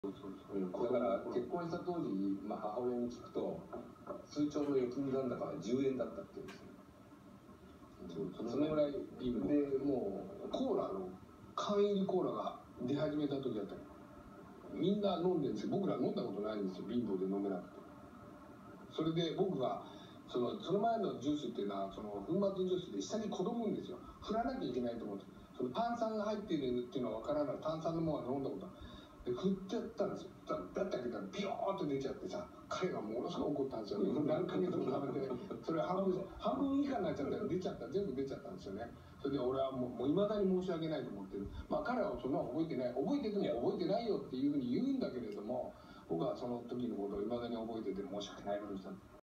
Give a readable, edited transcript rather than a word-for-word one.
だから結婚した当時、母親に聞くと通帳の預金残高は10円だったって言うんですよ。そのぐらいで、もうコーラの缶入りコーラが出始めた時だったの。みんな飲んでるんですよ。僕ら飲んだことないんですよ。貧乏で飲めなくて。それで僕がその前のジュースっていうのは粉末ジュースで下に転ぶんですよ。振らなきゃいけないと思って、その炭酸が入っているっていうのは分からない。炭酸のものは飲んだことで振っちゃったんですよ。だったけどピヨーっと出ちゃってさ、彼がものすごく怒ったんですよね。何ヶ月も食べて、それ半分以下になっちゃったら出ちゃった、全部出ちゃったんですよね。それで俺はもういまだに申し訳ないと思ってる。彼はそんなの覚えてない、覚えてても覚えてないよっていうふうに言うんだけれども、僕はその時のことをいまだに覚えてて申し訳ないことした。